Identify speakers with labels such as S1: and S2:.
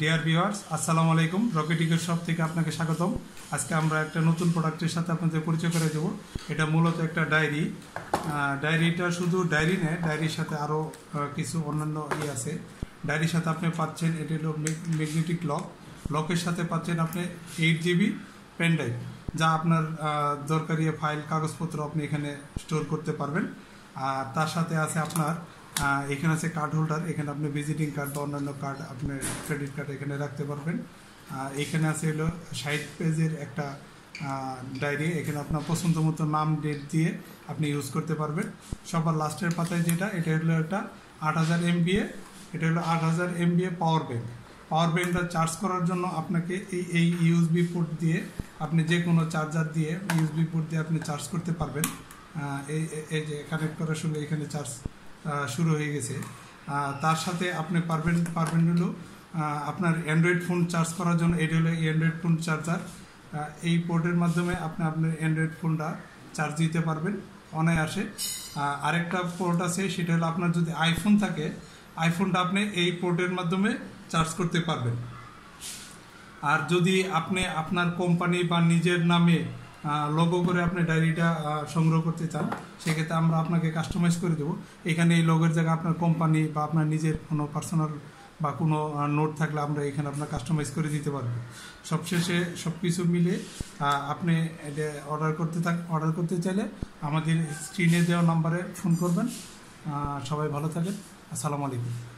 S1: Dear viewers, আসসালামু আলাইকুম। রকেটিকের shop থেকে আপনাকে স্বাগতম। আজকে আমরা একটা নতুন প্রোডাক্টের সাথে আপনাদের পরিচয় করে দেবো। এটা মূলত একটা ডায়েরি। ডায়েরিটা শুধু ডায়েরি নেই, ডায়েরির সাথে আরও কিছু অন্যান্য আছে। ডায়েরির সাথে আপনি পাচ্ছেন, এটা হলো ম্যাগনেটিক লকের সাথে পাচ্ছেন আপনি 8 GB পেন ড্রাইভ, যা আপনার দরকারি ফাইল কাগজপত্র আপনি এখানে স্টোর করতে পারবেন। আর তার সাথে আছে আপনার এখানে আছে কার্ড হোল্ডার। এখানে আপনি ভিজিটিং কার্ড বা অন্যান্য কার্ড, আপনার ক্রেডিট কার্ড এখানে রাখতে পারবেন। এখানে আছে হলো 60 পেজের একটা ডায়েরি। এখানে আপনার পছন্দ মতো নাম, ডেট দিয়ে আপনি ইউজ করতে পারবেন। সবার লাস্টের পাতায় এটা হলো একটা 8000 MBA, এটা হলো 8000 MBA পাওয়ার ব্যাংকটা চার্জ করার জন্য আপনাকে এই ইউএসবি পোর্ট দিয়ে আপনি যে কোনো চার্জার দিয়ে ইউএসবি পোর্ট দিয়ে আপনি চার্জ করতে পারবেন। এই যে কানেক্ট করার সঙ্গে এখানে চার্জ শুরু হয়ে গেছে। তার সাথে আপনি পারবেন হলো আপনার অ্যান্ড্রয়েড ফোন চার্জ করার জন্য। এটা হলো অ্যান্ড্রয়েড ফোন চার্জার। এই পোর্টের মাধ্যমে আপনি আপনার অ্যান্ড্রয়েড ফোনটা চার্জ দিতে পারবেন অনায়াসে। আরেকটা পোর্ট আছে, সেটা হলো আপনার যদি আইফোন থাকে, আইফোনটা আপনি এই পোর্টের মাধ্যমে চার্জ করতে পারবেন। আর যদি আপনি আপনার কোম্পানি বা নিজের নামে লোগো করে আপনি ডায়েরিটা সংগ্রহ করতে চান, সেক্ষেত্রে আমরা আপনাকে কাস্টমাইজ করে দেবো। এখানে এই লোগোর জায়গায় আপনার কোম্পানি বা আপনার নিজের কোনো পার্সোনাল বা কোনো নোট থাকলে আমরা এখানে আপনার কাস্টমাইজ করে দিতে পারবো। সবশেষে সব কিছু মিলে আপনি এটা অর্ডার করতে চাইলে আমাদের স্ক্রিনে দেওয়া নাম্বারে ফোন করবেন। সবাই ভালো থাকেন। আসসালামু আলাইকুম।